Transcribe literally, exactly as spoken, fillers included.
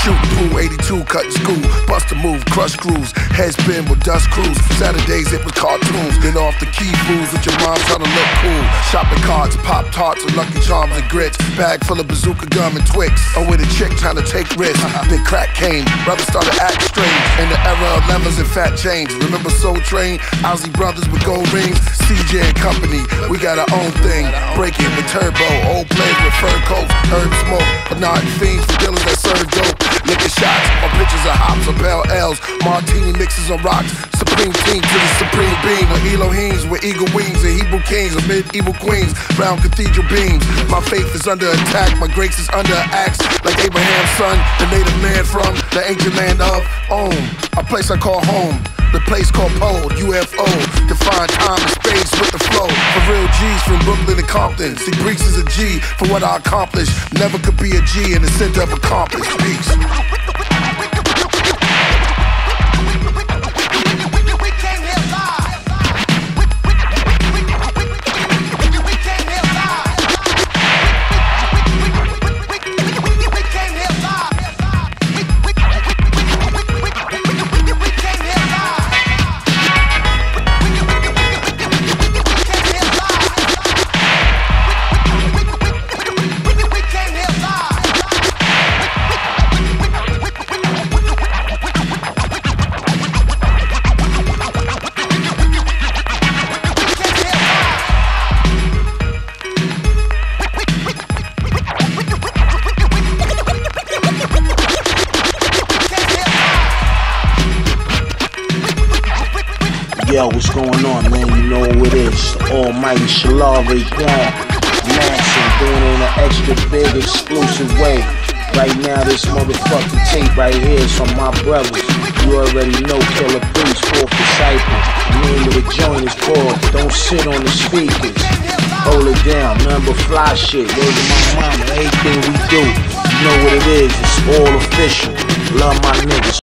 Shooting pool, eighty-two, cutting school. Bust a move, crush crews. Head spin with dust crews. Saturdays it was cartoons. Then off the key fools with your mom trying to look cool. Shopping carts, pop tarts and Lucky Charms and grits. Bag full of bazooka gum and Twix. I'm with a chick trying to take risks. Then crack came. Brothers started acting strange. In the era of lemons and fat chains. Remember Soul Train? Ozzy Brothers with gold rings. C J and Company, we got our own thing. Breaking with turbo. Old players with fur coats. Herb smoke. Bernard fiends for dealers that serve dope. Licking shots on pictures of hops or Bell L's. Martini mixes on rocks. Supreme team to the supreme beam. With Elohims with eagle wings and Hebrew kings and medieval queens. Round cathedral beams. My faith is under attack. My grace is under axe. Like Abraham's son, the native man from the ancient land of Om. A place I call home. The place called Pole, U F O. Define time and space with the flow. For real G's from Brooklyn to Compton. See, Breeks is a G for what I accomplished. Never could be a G in the center of accomplished. Peace. Yo, what's going on, man? You know who it is. The almighty Shalari Gone. Manson doing it in an extra big, exclusive way. Right now, this motherfucking tape right here is from my brothers. You already know Killer Priest, Fourth Disciple. The name of the joint is called Don't Sit on the Speakers. Hold it down, remember fly shit. Word to my mama, everything we do. You know what it is, it's all official. Love my niggas.